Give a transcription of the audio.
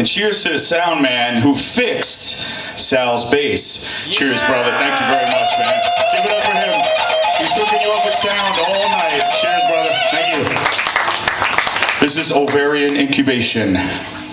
cheers to the sound man who fixed Sal's bass. Cheers, brother. Thank you very much, man. Give it up for him. He's hooking you up with sound all night. Cheers, brother. Thank you. This is ovarian incubation.